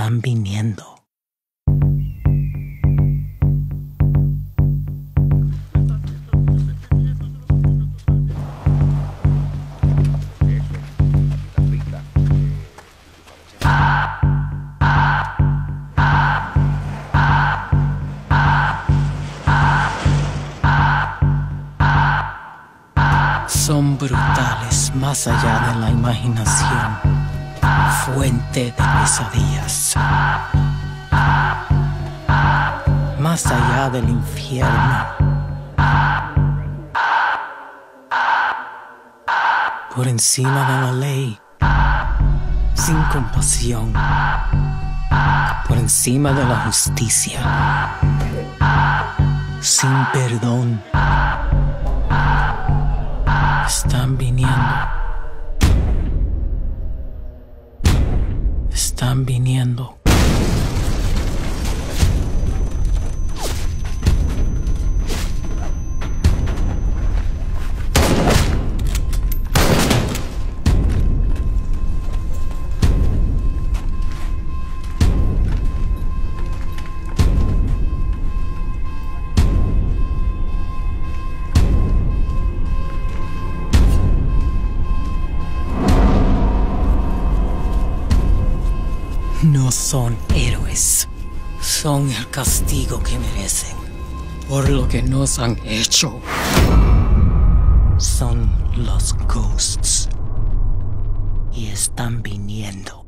están viniendo. Son brutales más allá de la imaginación, fuente de pesadillas, más allá del infierno, por encima de la ley, sin compasión, por encima de la justicia, sin perdón. Están viniendo. Están viniendo. No son héroes, son el castigo que merecen por lo que nos han hecho. Son los ghosts y están viniendo.